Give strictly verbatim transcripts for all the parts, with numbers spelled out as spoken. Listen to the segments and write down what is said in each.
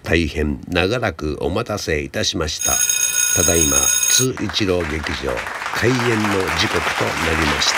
大変長らくお待たせいたしました。ただいま通一郎劇場開演の時刻となりました。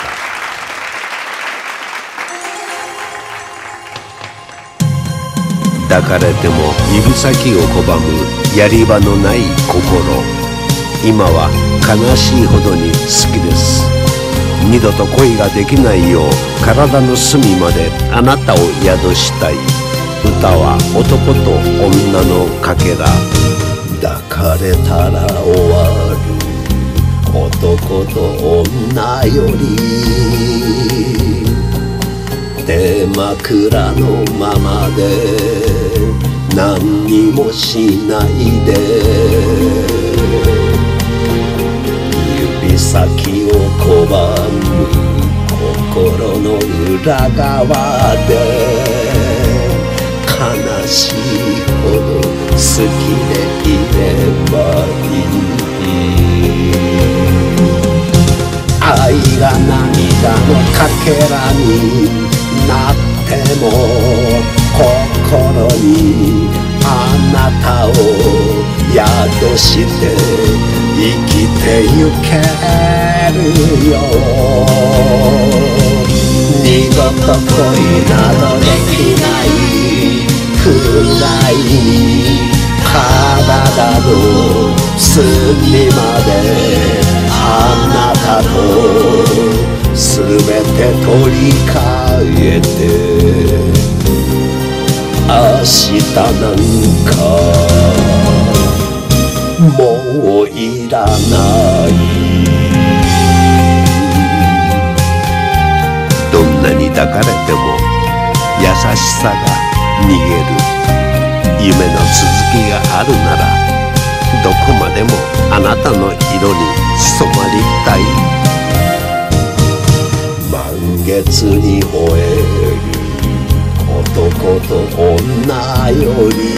抱かれても指先を拒むやり場のない心。今は悲しいほどに好きです。二度と恋ができないよう体の隅まであなたを宿したい。歌は男と女のかけら。抱かれたら終わる男と女より手枕のままで何にもしないで指先を拒む心の裏側で悲しいほど好きでいればいい。愛が涙のかけらになっても心にあなたを宿して生きてゆけるよ。二度と恋などできないくらい体の隅まであなたとすべて取り替えて明日なんかもういらない。どんなに抱かれても優しさが逃げる。夢の続きがあるならどこまでもあなたの色に染まりたい。満月に吠える男と女より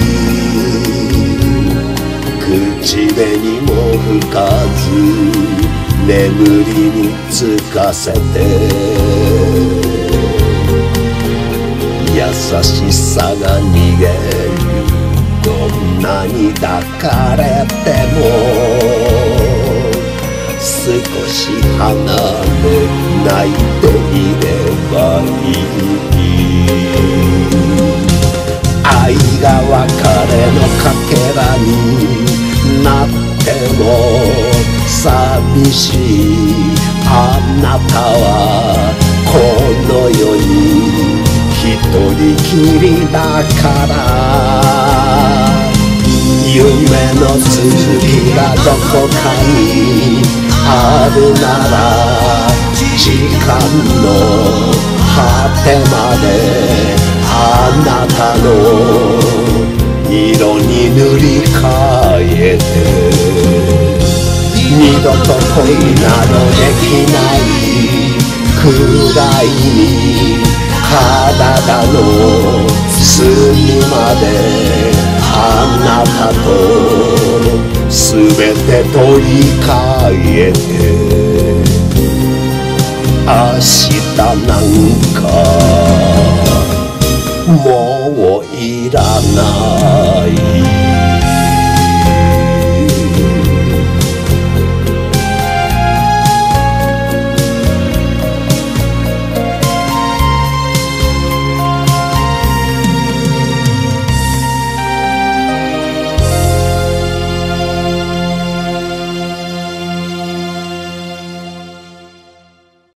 口紅も吹かず眠りにつかせて優しさが逃げる。どんなに抱かれても少し離れないでいればいい。愛が別れのかけらになっても寂しいあなたはこの世に一人きりだから夢の続きがどこかにあるなら時間の果てまであなたの色に塗り替えて二度と恋などできないくらいに体の隅まであなたとすべて取り替えて明日なんかもういらない。